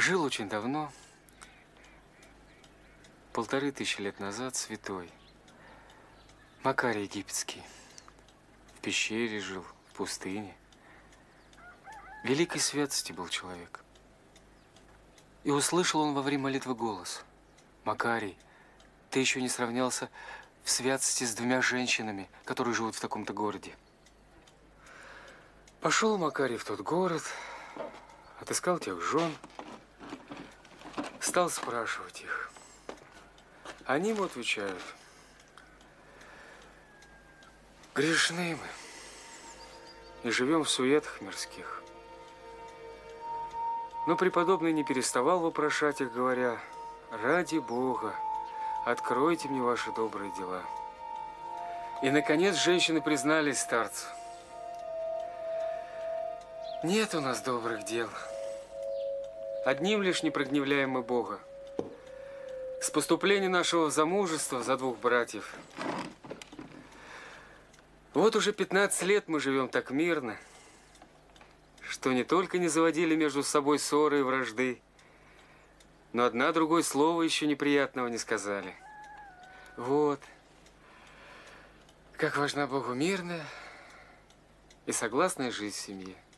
Жил очень давно, 1500 лет назад, святой Макарий Египетский. В пещере жил, в пустыне. Великой святости был человек. И услышал он во время молитвы голос: «Макарий, ты еще не сравнялся в святости с 2 женщинами, которые живут в таком-то городе». Пошел Макарий в тот город, отыскал тех жен, стал спрашивать их. Они ему отвечают: грешны мы и живем в суетах мирских. Но преподобный не переставал вопрошать их, говоря: ради Бога, откройте мне ваши добрые дела. И, наконец, женщины признались старцу: нет у нас добрых дел. Одним лишь не прогневляем мы Бога. С поступления нашего в замужество за 2 братьев. Вот уже 15 лет мы живем так мирно, что не только не заводили между собой ссоры и вражды, но одна другое слово еще неприятного не сказали. Вот как важна Богу мирная и согласная жизнь в семье.